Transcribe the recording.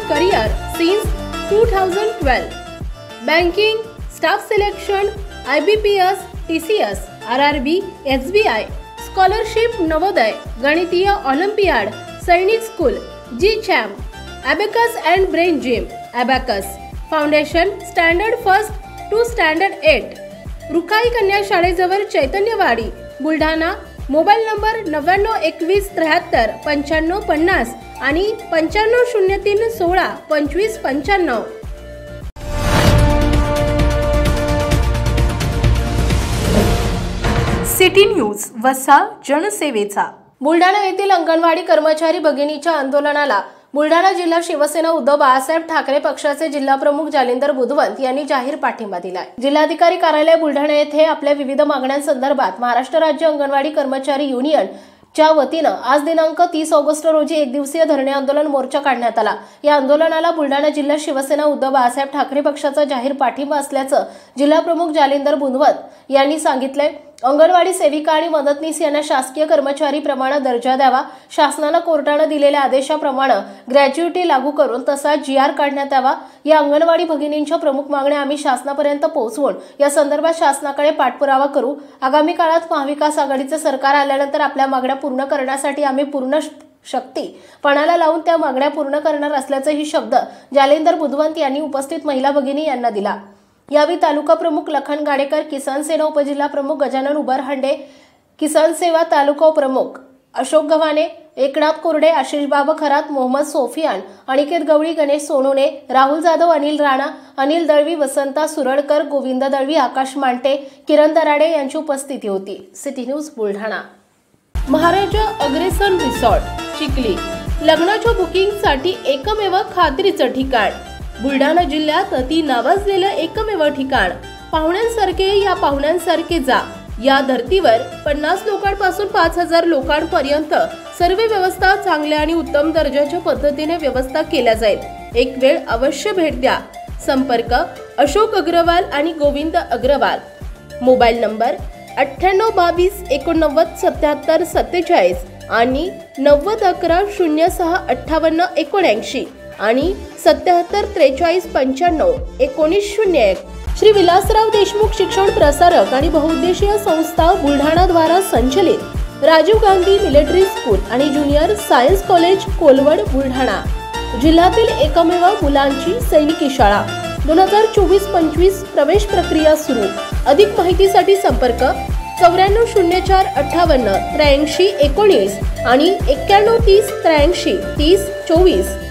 career since 2012. Banking, staff selection, IBPS, TCS, RRB, SBI, scholarship Navodaya, गणितीय olympiad, Sainik school, G-Champ, Abacus and Brain Gym, Abacus, Foundation, Standard 1st to Standard 8. Rukhai कन्या शाळेजवळ Chaitanyawadi, Buldhana. Mobile number 9921739550 आणि 9503162595. City news, वसा जनसेवेचा. बुलढाणा येथील अंगणवाडी कर्मचारी भगिनीच्या आंदोलनाला बुलढाणा जिल्हा शिवसेना उद्धव बाळासाहेब ठाकरे पक्षाचे जिल्हा प्रमुख जालिंदर बुधवंत यांनी जाहीर पाठिंबा दिलाय. जिल्हाधिकारी कार्यालय बुलढाणा येथे आपल्या विविध मागण्यांसंदर्भात महाराष्ट्र राज्य अंगणवाडी कर्मचारी युनियन च्या वतीनं आज दिनांक 30 ऑगस्ट रोजी एक दिवसीय धरणे आंदोलन मोर्चा काढण्यात आला. या आंदोलनाला बुलढाणा जिल्हा शिवसेना उद्धव बाळासाहेब ठाकरे पक्षाचा जाहीर पाठिंबा असल्याचं जिल्हा प्रमुख जालिंदर बुधवंत यांनी सांगितले. अंगणवाडी सेविका आणि मदतनीस यांना शासकीय कर्मचारी प्रमाणे दर्जा द्यावा. शासनानं कोर्टाने दिलेल्या आदेशाप्रमाणे ग्रॅज्युइटी लागू करून तसा GR काढण्यात यावा. या अंगणवाडी भगिनींच्या प्रमुख मागण्या आम्ही शासनापर्यंत पोहोचवून या संदर्भात शासनाकडे पाठपुरावा करू. आगामी काळात महाविकास आघाडीचे सरकार आल्यानंतर आपल्या मागण्या पूर्ण करण्यासाठी आम्ही पूर्ण शक्ती पणाला लावून त्या मागण्या पूर्ण करणार असल्याचाही शब्द जालिंदर बुधवंत यांनी उपस्थित महिला भगिनी यांना दिला. यावेळी तालुका प्रमुख लखन गाडेकर, किसान सेना उपजिल्हा प्रमुख गजानन उबरहंडे, किसान सेवा तालुका प्रमुख अशोक गव्हाणे, एकनाथ कोरडे, आशिष बाबा खरात, मोहम्मद सोफियान, अनिकेत गवळी, गणेश सोनोने, राहुल जाधव, अनिल राणा, अनिल दळवी, वसंता सुरडकर, गोविंद दळवी, आकाश मांटे, किरण दराडे यांची उपस्थिती होती. City news Buldhana. Maharaja Agrasen resort Chikhli लग्नाच्या बुकिंगसाठी एकमेव खात्रीचं ठिकाण. बुलढाणा जिल्ह्यात अति नावाजलेलं एकमेव ठिकाण. पाहुण्यांसारखे या पाहुण्यांसारखे जा. या धर्तीवर 50 लोकांपासून 5000 लोकांपर्यंत सर्व व्यवस्था चांगल्या आणि उत्तम दर्जाच्या पद्धतीने व्यवस्था केल्या जाईल. एक वेळ अवश्य भेट द्या. संपर्क अशोक अग्रवाल आणि गोविंद अग्रवाल. मोबाईल नंबर 9822897747 आणि 9011065879 आणि 7743951901. श्री विलासराव देशमुख शिक्षण प्रसारक आणि बहुउद्देशीय संस्था बुलढाणा द्वारा संचलित राजीव गांधी मिलिटरी स्कूल आणि junior science college Kolwad Buldhana जिल्ह्यातील एकमेव मुलांची सैनिकी शाळा. 2024-25 प्रवेश प्रक्रिया सुरू. अधिक माहितीसाठी संपर्क 9404588319 आणि 9130833024.